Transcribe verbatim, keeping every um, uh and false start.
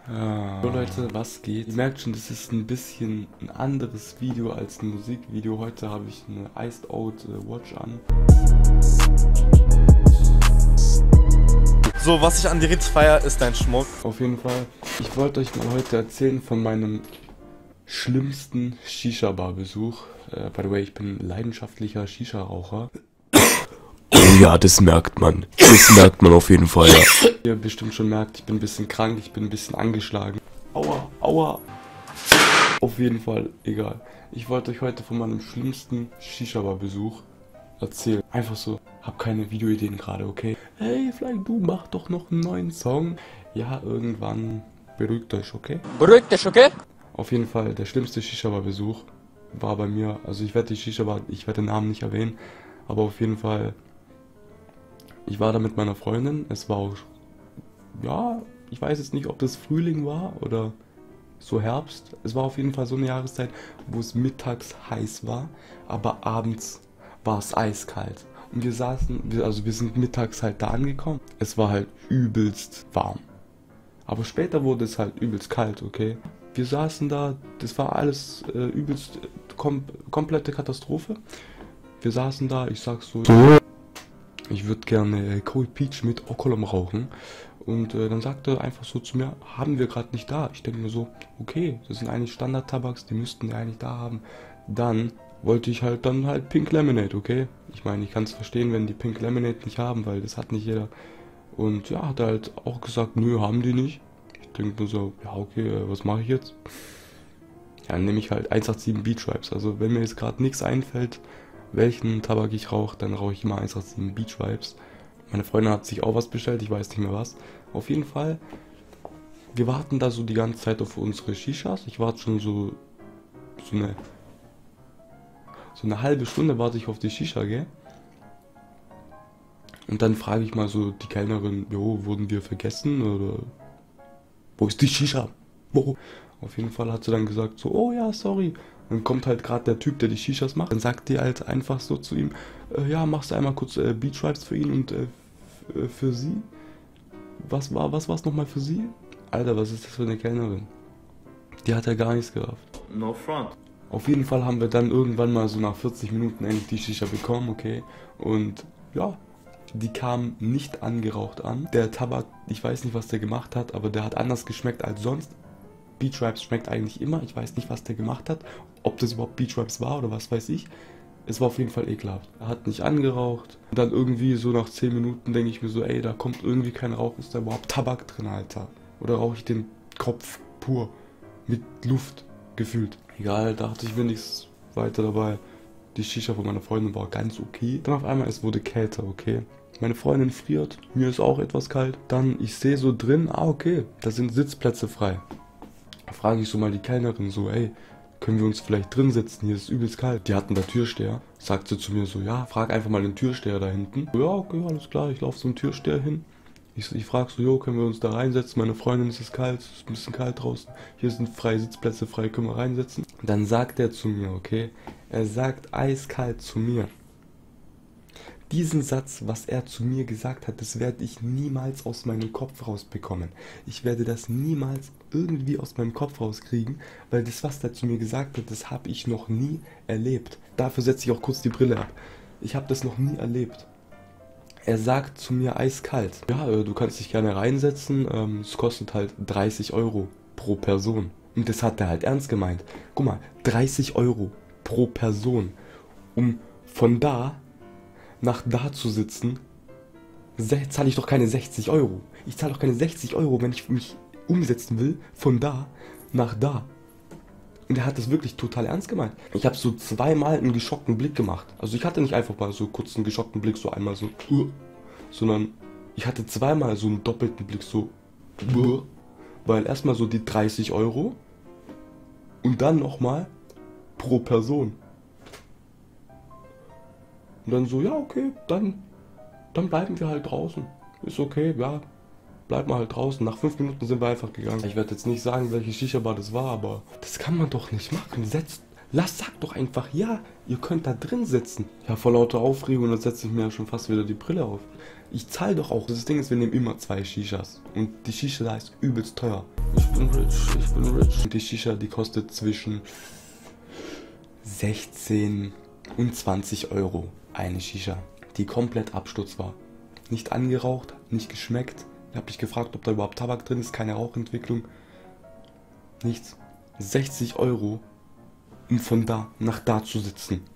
Ja. So Leute, was geht? Ihr merkt schon, das ist ein bisschen ein anderes Video als ein Musikvideo. Heute habe ich eine Iced Out äh, Watch an. So, was ich an dir richtig feier, ist dein Schmuck. Auf jeden Fall, ich wollte euch mal heute erzählen von meinem schlimmsten Shisha-Bar-Besuch. Äh, by the way, ich bin leidenschaftlicher Shisha-Raucher. Ja, das merkt man. Das merkt man auf jeden Fall, ja. Wie ihr bestimmt schon merkt, ich bin ein bisschen krank, ich bin ein bisschen angeschlagen. Aua, aua. Auf jeden Fall, egal. Ich wollte euch heute von meinem schlimmsten Shisha-Bar-Besuch erzählen. Einfach so, hab keine Videoideen gerade, okay? Hey, vielleicht du mach doch noch einen neuen Song. Ja, irgendwann beruhigt euch, okay? Beruhigt euch, okay? Auf jeden Fall, der schlimmste Shisha-Bar-Besuch war bei mir. Also ich werde die Shisha-Bar, ich werde den Namen nicht erwähnen, aber auf jeden Fall, ich war da mit meiner Freundin. Es war auch, ja, ich weiß jetzt nicht, ob das Frühling war oder so Herbst. Es war auf jeden Fall so eine Jahreszeit, wo es mittags heiß war, aber abends war es eiskalt. Und wir saßen, wir, also wir sind mittags halt da angekommen. Es war halt übelst warm. Aber später wurde es halt übelst kalt, okay? Wir saßen da, das war alles äh, übelst kom komplette Katastrophe. Wir saßen da, ich sag so, ich würde gerne äh, Cold Peach mit Okolom rauchen. Und äh, dann sagte er einfach so zu mir, haben wir gerade nicht da. Ich denke mir so, okay, das sind eigentlich Standard-Tabaks, die müssten wir eigentlich da haben. Dann wollte ich halt dann halt Pink Lemonade, okay? Ich meine, ich kann es verstehen, wenn die Pink Lemonade nicht haben, weil das hat nicht jeder. Und ja, hat er halt auch gesagt, nö, haben die nicht. Ich denke mir so, ja okay, äh, was mache ich jetzt? Ja, dann nehme ich halt eins acht sieben Beach Vibes. Also wenn mir jetzt gerade nichts einfällt, welchen Tabak ich rauche, dann rauche ich immer eins acht sieben Beach Vibes. Meine Freundin hat sich auch was bestellt, ich weiß nicht mehr was. Auf jeden Fall, wir warten da so die ganze Zeit auf unsere Shishas. Ich warte schon so, so eine, so eine halbe Stunde warte ich auf die Shisha, gell? Und dann frage ich mal so die Kellnerin, jo, wurden wir vergessen oder wo ist die Shisha? Wo? Auf jeden Fall hat sie dann gesagt so, oh ja, sorry. Dann kommt halt gerade der Typ, der die Shishas macht. Dann sagt die halt einfach so zu ihm, äh, ja, machst du einmal kurz äh, Beach Vibes für ihn und äh, für sie? Was war, was war's nochmal für sie? Alter, was ist das für eine Kellnerin? Die hat ja gar nichts gerafft. No front. Auf jeden Fall haben wir dann irgendwann mal so nach vierzig Minuten endlich die Shisha bekommen, okay? Und ja, die kam nicht angeraucht an. Der Tabak, ich weiß nicht, was der gemacht hat, aber der hat anders geschmeckt als sonst. Beach Vibes schmeckt eigentlich immer. Ich weiß nicht, was der gemacht hat. Ob das überhaupt Beach Vibes war oder was weiß ich. Es war auf jeden Fall ekelhaft. Er hat nicht angeraucht. Und dann irgendwie so nach zehn Minuten denke ich mir so, ey, da kommt irgendwie kein Rauch. Ist da überhaupt Tabak drin, Alter? Oder rauche ich den Kopf pur mit Luft gefühlt? Egal, dachte ich wenigstens weiter dabei. Die Shisha von meiner Freundin war ganz okay. Dann auf einmal, es wurde kälter, okay? Meine Freundin friert. Mir ist auch etwas kalt. Dann, ich sehe so drin, ah, okay, da sind Sitzplätze frei. Frage ich so mal die Kellnerin so, ey, können wir uns vielleicht drin setzen, hier ist übelst kalt. Die hatten da Türsteher. Sagt sie zu mir so, ja, frag einfach mal den Türsteher da hinten. Ja, okay, alles klar, ich laufe zum Türsteher hin. Ich, ich frage so, jo, können wir uns da reinsetzen? Meine Freundin, ist es kalt, es ist ein bisschen kalt draußen. Hier sind freie Sitzplätze frei, können wir reinsetzen. Dann sagt er zu mir, okay, er sagt eiskalt zu mir. Diesen Satz, was er zu mir gesagt hat, das werde ich niemals aus meinem Kopf rausbekommen. Ich werde das niemals irgendwie aus meinem Kopf rauskriegen, weil das, was er zu mir gesagt hat, das habe ich noch nie erlebt. Dafür setze ich auch kurz die Brille ab. Ich habe das noch nie erlebt. Er sagt zu mir eiskalt, ja, du kannst dich gerne reinsetzen, ähm, es kostet halt dreißig Euro pro Person. Und das hat er halt ernst gemeint. Guck mal, dreißig Euro pro Person, um von da nach da zu sitzen, zahle ich doch keine sechzig Euro. Ich zahle doch keine sechzig Euro, wenn ich mich umsetzen will, von da nach da. Und er hat das wirklich total ernst gemeint. Ich habe so zweimal einen geschockten Blick gemacht. Also ich hatte nicht einfach mal so kurz einen geschockten Blick, so einmal so, uh, sondern ich hatte zweimal so einen doppelten Blick, so, uh, weil erstmal so die dreißig Euro und dann nochmal pro Person. Und dann so, ja, okay, dann, dann bleiben wir halt draußen. Ist okay, ja, bleiben wir halt draußen. Nach fünf Minuten sind wir einfach gegangen. Ich werde jetzt nicht sagen, welche Shisha-Bar das war, aber das kann man doch nicht machen. Setzt, lass, sag doch einfach, ja, ihr könnt da drin sitzen. Ja, vor lauter Aufregung, dann setze ich mir ja schon fast wieder die Brille auf. Ich zahle doch auch. Das Ding ist, wir nehmen immer zwei Shishas. Und die Shisha da ist übelst teuer. ich bin rich, ich bin rich. Und die Shisha, die kostet zwischen sechzehn und zwanzig Euro. Eine Shisha, die komplett Absturz war. Nicht angeraucht, nicht geschmeckt. Ich habe mich gefragt, ob da überhaupt Tabak drin ist, keine Rauchentwicklung. Nichts. sechzig Euro, um von da nach da zu sitzen.